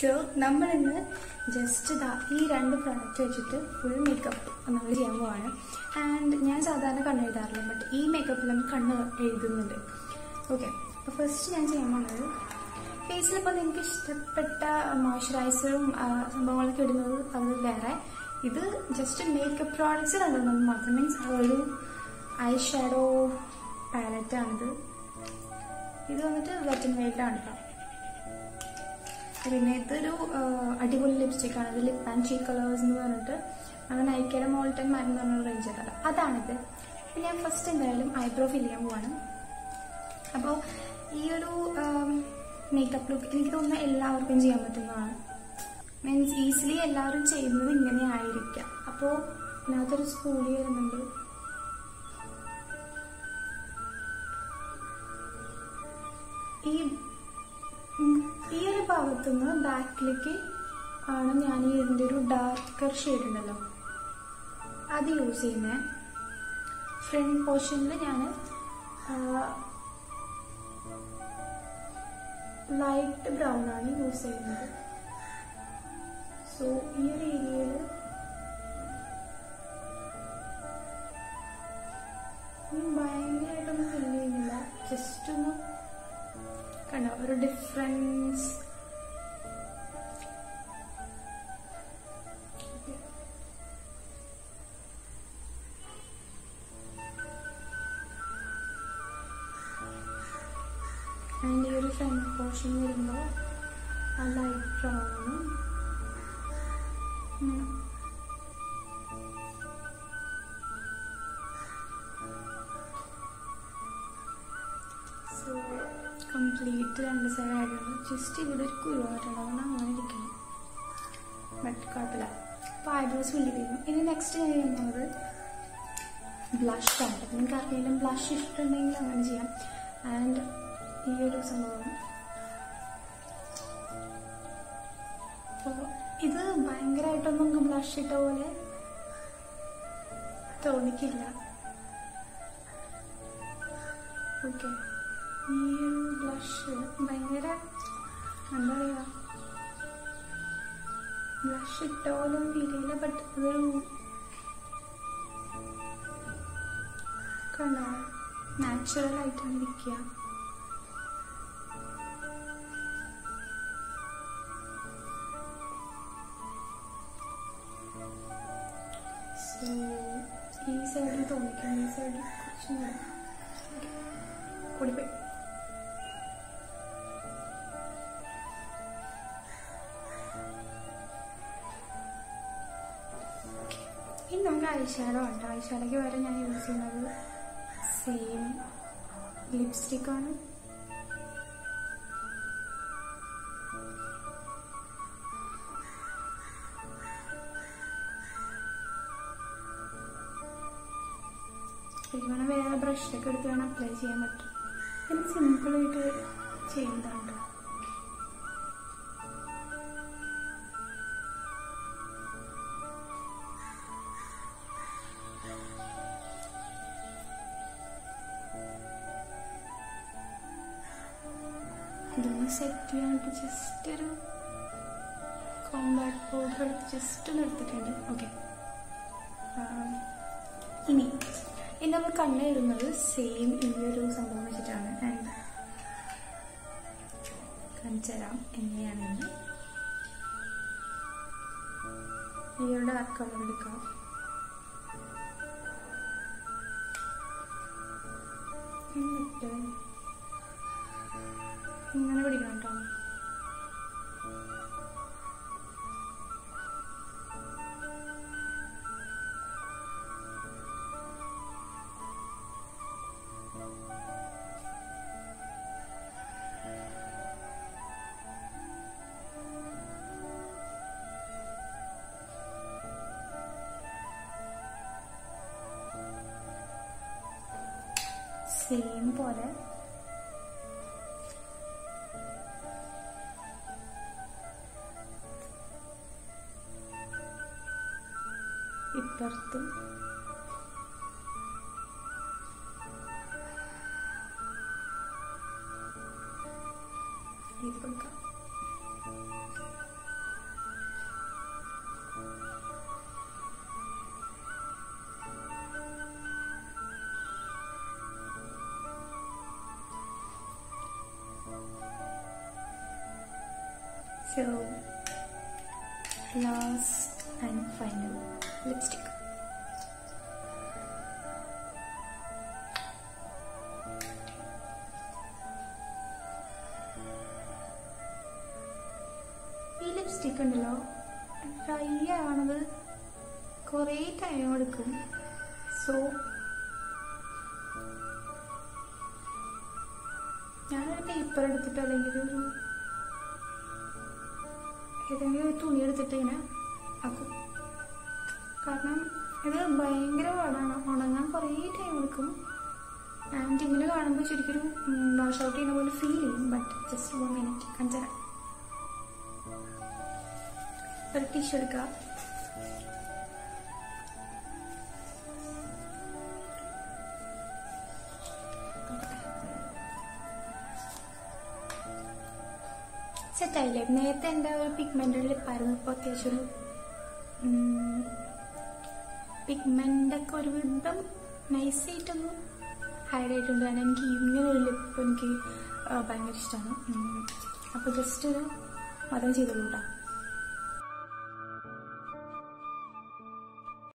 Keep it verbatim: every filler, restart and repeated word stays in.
So നമ്മളിന്ന് just ഇതാ ഈ രണ്ട് പ്രൊഡക്റ്റ് വെച്ചിട്ട് ഫുൾ മേക്കപ്പ് നമ്മൾ ചെയ്യാൻ പോവാണ്. ആൻഡ് ഞാൻ സാധാരണ കണ്ണ് എഴുതാറില്ല, ബട്ട് ഈ മേക്കപ്പിൽ നമ്മൾ കണ്ണ് എഴുതുന്നുണ്ട്. ഓക്കെ, അപ്പോൾ ഫസ്റ്റ് ഞാൻ ചെയ്യാൻ പോകുന്നത് ഫേസിലിപ്പോൾ നിങ്ങൾക്ക് ഇഷ്ടപ്പെട്ട മോയ്സ്ചറൈസറും സംഭവങ്ങളൊക്കെ ഇടുന്നത് അത് വേറെ. ഇത് ജസ്റ്റ് മേക്കപ്പ് പ്രോഡക്ട്സ് കണ്ടുവന്നത് മാത്രം. മീൻസ് ഒരു ഐ ഷാഡോ പാലറ്റാണിത്. ഇത് വന്നിട്ട് വെറ്റ് ആൻഡ് വൈൽഡാണ് കേട്ടോ. പിന്നെ ഇതൊരു അടിപൊളി ലിപ്സ്റ്റിക് ആണ്. ഇത് ലിപ് ആൻഡ് ചീക്ക് കളേഴ്സ് എന്ന് പറഞ്ഞിട്ട് നമ്മൾ നൈക്കയുടെ മോൾട്ടൻ മാൻ എന്ന് പറഞ്ഞ റേഞ്ച് ആണല്ലോ, അതാണിത്. പിന്നെ ഞാൻ ഫസ്റ്റ് എന്തായാലും ഐബ്രോ ഫിൽ ചെയ്യാൻ പോവാണ്. അപ്പോൾ ഈ ഒരു മേക്കപ്പ് ലുക്ക് എനിക്ക് തോന്നുന്നു എല്ലാവർക്കും ചെയ്യാൻ പറ്റുന്നതാണ്. മീൻസ് ഈസിലി എല്ലാവരും ചെയ്യുന്നത് ഇങ്ങനെ ആയിരിക്കാം. അപ്പോൾ ഇതിനകത്തൊരു സ്പൂളി വരുന്നുണ്ട്. ഈ ഈ ഒരു ഭാഗത്തുനിന്ന് ബാക്കിലേക്ക് ആണ് ഞാൻ ഇതിൻ്റെ ഒരു ഡാർക്കർ ഷെയ്ഡ് ഉണ്ടല്ലോ അത് യൂസ് ചെയ്യുന്നത്. ഫ്രണ്ട് പോർഷനിൽ ഞാൻ ലൈറ്റ് ബ്രൗൺ ആണ് യൂസ് ചെയ്യുന്നത്. സോ ഈ ഒരു ഏരിയയിൽ ഭയങ്കരമായിട്ടൊന്നും ഫിൽ ചെയ്യുന്നില്ല, ജസ്റ്റ് ഒന്ന് കണ്ടോ ഒരു ഡിഫറൻസ്. ആൻഡ് ഈ ഒരു ഫ്രണ്ട് പോർഷൻ വരുമ്പോൾ ആ ലൈറ്റ് ബ്രൗണും സോ കംപ്ലീറ്റ് രണ്ട് സൈഡ് ആയിട്ടുണ്ട്. ജസ്റ്റ് ഇവിടെ ഒരു കുരുവായിട്ടുണ്ട്, അതുകൊണ്ട് അങ്ങനെ ഇരിക്കണം. ബട്ട് കുഴപ്പമില്ല. അപ്പോൾ ഐബ്രോസ് ഫില്ല് ചെയ്യും. ഇനി നെക്സ്റ്റ് ഞാൻ ചെയ്യുന്നത് ബ്ലഷ് ആണ്. നിങ്ങൾക്ക് ആർക്കെങ്കിലും ബ്ലഷ് ഇഷ്ടമുണ്ടെങ്കിൽ അങ്ങനെ ചെയ്യാം. ആൻഡ് ഈ ഒരു സംഭവം, അപ്പോൾ ഇത് ഭയങ്കരമായിട്ടൊന്നും നമുക്ക് ബ്ലഷ് ഇട്ട പോലെ തോന്നിക്കില്ല. ഓക്കെ, ഈ ഒരു ബ്ലഷ് ഭയങ്കര എന്താ പറയുക, ബ്ലഷ് ഇട്ട പോലും ഫീൽ ചെയ്യില്ല. ബട്ട് ഇതൊരു കണ്ടോ നാച്ചുറൽ ആയിട്ടാണ് ഇരിക്കുക. സോ ഈ സൈഡിൽ തോന്നിക്കും, ഈ സൈഡിൽ കുറച്ചും കൂടെ കൂടിപ്പോയി. ഇനി നമുക്ക് ഐഷാഡോ ഉണ്ട്. ഐഷാഡോയ്ക്ക് വരെ ഞാൻ യൂസ് ചെയ്യുന്നത് സെയിം ലിപ്സ്റ്റിക് ആണ്. ശരിക്കും വേറെ ബ്രഷൊക്കെ എടുത്ത് വേണം അപ്ലൈ ചെയ്യാൻ പറ്റും. പിന്നെ സിമ്പിളായിട്ട് ചെയ്യുന്നതാണ്. ഇതൊന്ന് സെറ്റ് ചെയ്യാനായിട്ട് ജസ്റ്റ് ഒരു കോമ്പാക്ട് പൗഡർ എടുത്ത് ജസ്റ്റ് ഒന്ന് എടുത്തിട്ടുണ്ട്. ഓക്കെ, ഇനി ഇനി നമ്മൾ കണ്ണ് എഴുതുന്നത് സെയിം ഈ ഒരു സംഭവം വെച്ചിട്ടാണ്. ആൻഡ് കാണിച്ചു തരാം എങ്ങനെയാണെന്ന്. ഈ ഒരു ഡാർക്ക് കളർ എടുക്കാം. എന്നിട്ട് ഇങ്ങനെ പിടിക്കണം കേട്ടോ. സെയിം പോലെ ഇപ്പുറത്തും ചെയ്ത് കൊടുക്കാം. So last and final lipstick. ഈ ലിപ്സ്റ്റിക് ഉണ്ടല്ലോ ഡ്രൈ ആവണത് കുറേ ടൈം എടുക്കും. സോ ഞാനൊരു പേപ്പർ എടുത്തിട്ട് അല്ലെങ്കിൽ ഒരു ഏതെങ്കിലും ഒരു തുണി എടുത്തിട്ട് ഇങ്ങനെ ആക്കും. കാരണം ഇത് ഭയങ്കര പാടാണ്, ഉണങ്ങാൻ കുറേ ടൈം എടുക്കും. ആൻഡ് ഇങ്ങനെ കാണുമ്പോൾ ശരിക്കൊരു വാഷ് ഔട്ട് ചെയ്യുന്ന പോലെ ഫീൽ ചെയ്യും. ബട്ട് ജസ്റ്റ് വൺ മിനിറ്റ് കാണിച്ചു തരാം. ഒരു ടിഷ്യൂ എടുക്കുക, സെറ്റായില്ലേ? നേരത്തെ എൻ്റെ ഒരു പിഗ്മെന്റഡ് ലിപ്പായിരുന്നു, ഇപ്പോൾ അത്യാവശ്യം ഒരു പിഗ്മെൻ്റൊക്കെ ഒരു വിധം നൈസായിട്ടൊന്ന് ഹൈഡ് ആയിട്ടുണ്ട്. കാരണം എനിക്ക് ഇങ്ങനെ ഒരു ലിപ്പ് എനിക്ക് ഭയങ്കര ഇഷ്ടമാണ്. അപ്പോൾ ജസ്റ്റ് ഒരു മതം ചെയ്തോളൂ കേട്ടോ.